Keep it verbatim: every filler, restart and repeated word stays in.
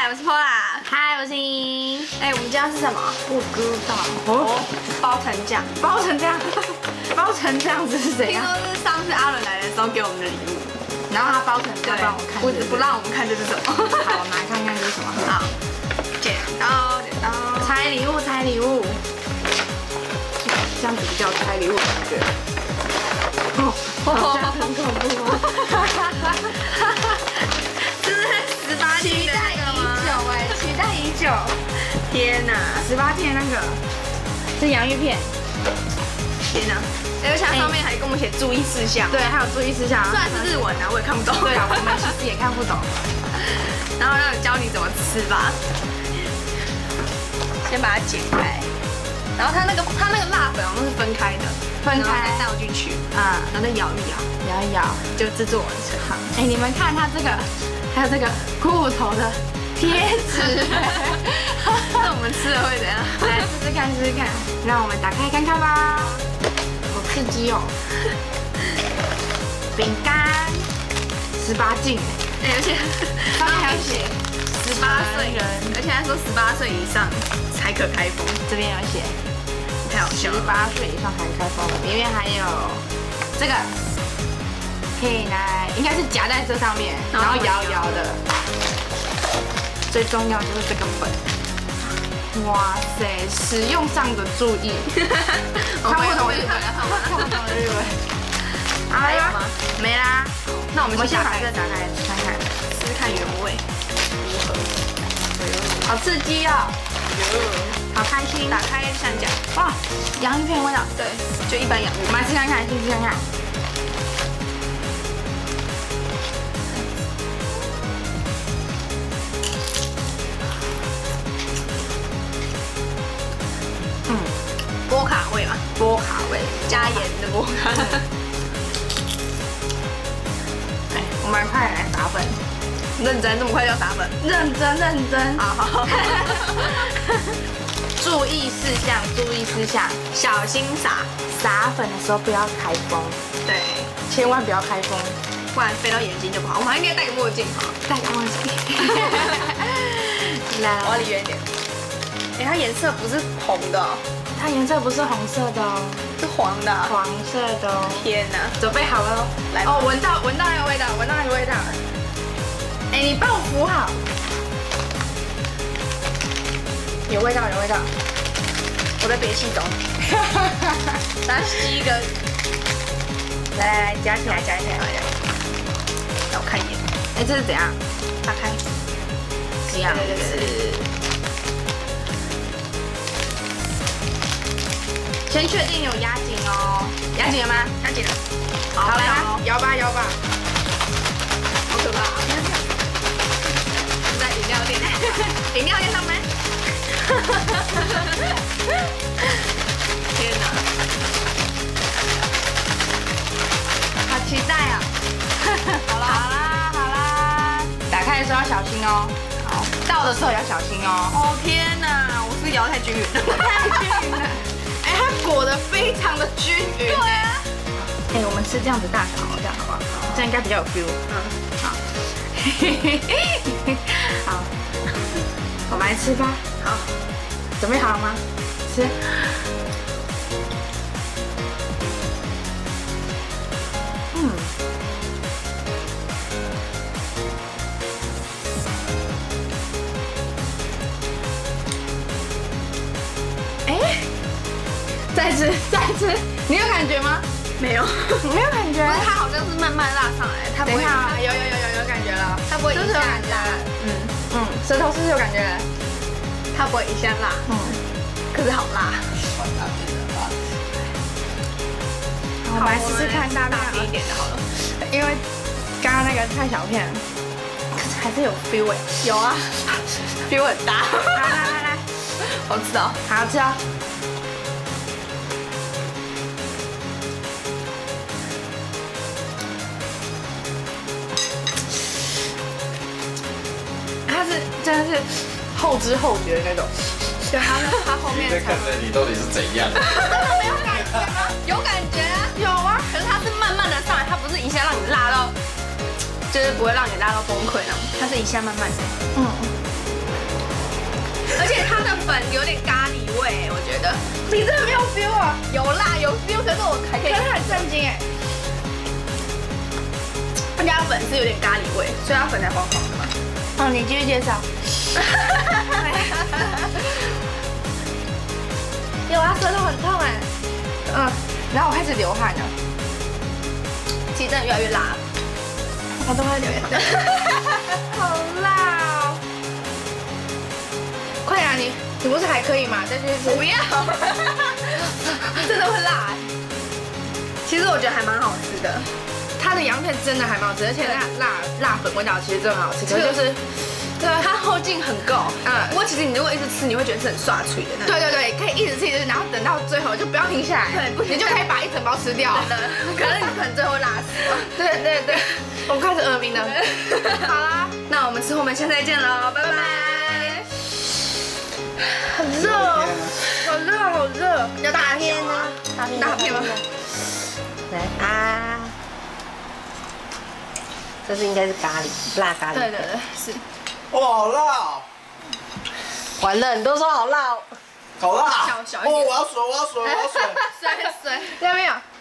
嗨，我是 Pola。 嗨，我是英。 哎，我们家是什么？ 不知道。哦， 包成这样， 包成这样，包成这样子是怎样？ 听说是上次阿伦来的时候给我们的礼物， 然后他包成这样，让我看， 不不让我们看这是什么。 好，我们来看看这是什么。 好，剪刀，剪刀， 拆礼物，拆礼物。这样子比较拆礼物感觉。哦，好像很恐怖哦。 这是十八禁的那个吗？ 期待已久哎，期待已久。 天哪， 十八禁的那个是洋芋片。 天哪！而且它上面还跟我们写注意事项。 对，还有注意事项。 虽然是日文啊，我也看不懂。 对啊，我们其实也看不懂。 然后让你教你怎么吃吧。先把它剪开，然后它那个它那个辣粉好像是分开的， 分开再倒进去， 啊， 然后再摇一摇， 摇一摇就制作完成。 好，哎，你们看它这个，还有这个骷髅头的贴纸。 那我们吃了会怎样？ 来试试看，试试看，让我们打开看看吧。好刺激哦！饼干，十八禁哎，而且上面还有写十八岁人，而且还说十八岁以上才可开封， 这边有写太好笑了。 十八岁以上才开封，里面还有这个，可以来，应该是夹在这上面，然后摇摇的。最重要就是这个粉。哇塞，使用上的注意。看不懂日文，看不懂日文。 还有吗？ 没啦。 那我们先把这打开看看， 试试看原味如何。 好刺激哦！好开心。 打开上讲， 哇，洋芋片味道。 对，就一般洋芋。 我们来吃看看，先吃看看。 波卡味嘛， 波卡味， 加盐的波卡。 哎，我们快来撒粉， 认真，这么快就要撒粉？ 认真认真。 好好好。 注意事项，注意事项， 小心撒。 撒粉的时候不要开封， 对， 千万不要开封， 不然飞到眼睛就不好。我们还应该戴个墨镜哈， 戴个墨镜。来， 我要离远一点。哎，它颜色不是红的。 它颜色不是红色的哦， 是黄的， 黄色的哦。 天哪， 准备好了， 来哦，闻到闻到那个味道，闻到那个味道。哎，你帮我扶好。有味道，有味道。 我在憋气中。来吸一个， 来来来，夹起来，夹起来， 让我看一眼。 哎，这是怎样？ 打开。 这样子。先确定有压紧哦，压紧了吗？ 压紧了。 好，来摇吧摇吧， 好可怕！是在饮料店，饮料店上班。天哪！ 好期待啊！好啦好啦好啦，打开的时候要小心哦。好，倒的时候也要小心哦。 哦天哪，我是摇得太均匀了， 太均匀了。哎，它裹得非常的均匀。 对啊。 哎，我们吃这样子大小，这样好不好？这样应该比较有 feel。嗯，好。好，我们来吃吧。 好， 准备好了吗？吃。嗯。哎。再吃，再吃，你有感觉吗？ 没有， 没有感觉。 不是，它好像是慢慢拉上来，它不会。 有有有有有感觉了， 它不会一下拉。 嗯嗯，舌头是不是有感觉？ 它不会一下辣，嗯，可是好辣。 我们来试试看大大一点的好了， 因为刚刚那个太小片，可是还是有 feel 哎。 有啊，feel 很大。 来来来来， 好吃哦， 好吃哦。真的是后知后觉的那种， 对，他他后面。 在看着你到底是怎样？ 真的没有感觉吗？有感觉啊， 有啊。 可是它是慢慢的上来，它不是一下让你辣到，就是不会让你辣到崩溃那种，它是一下慢慢的。嗯。 而且它的粉有点咖喱味，我觉得。 你这个没有 feel 啊？ 有啦，有 feel， 可是我还可以。 可是很震惊哎。 人家粉是有点咖喱味，所以它粉才黄黄的嘛。 哦，你继续介绍。有啊，舌头很痛哎。嗯，然后我开始流汗了。 其实真的越来越辣， 我都快流眼泪。好辣哦！快点啊，你你不是还可以吗？再继续吃。 不要，真的会辣。其实我觉得还蛮好吃的。 它的洋片真的还蛮好吃，而且那辣辣粉味道其实真的很好吃，可是就是， 对，它后劲很够。 嗯， 不过其实你如果一直吃，你会觉得是很刷脆的。 对对对，可以一直吃一直吃，然后等到最后就不要停下来， 对，不你就可以把一整包吃掉。 真的，可能你可能最后辣死了。 对对对，我们开始耳鸣了。好啦， 那我们吃后面先再见喽，拜拜。 很热，好热好热， 要大片吗？ 大片大片吗？ 来啊！这是应该是咖喱，辣咖喱。 对对对，是。 哇，好辣！ 完了，你都说好辣， 好辣！ 小小一点。 哦，我要水，我要水，我要水。 水水。 有没有？